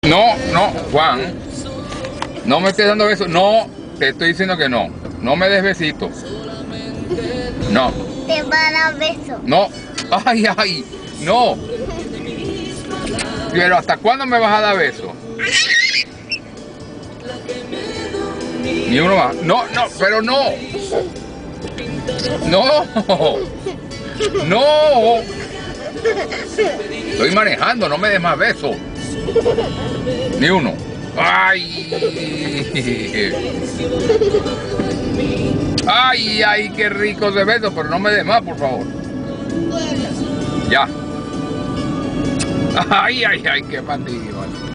No, no, Juan. No me estés dando besos. No, te estoy diciendo que no. No me des besitos. No. Te va a dar beso. No. Ay, ay. No. Pero ¿hasta cuándo me vas a dar besos? Ni uno más. No, no, pero no. No. No. Estoy manejando, no me des más besos. Ni uno. Ay. Ay, ay, qué rico ese beso, pero no me des más, por favor. Ya. Ay, ay, ay, qué fastidio.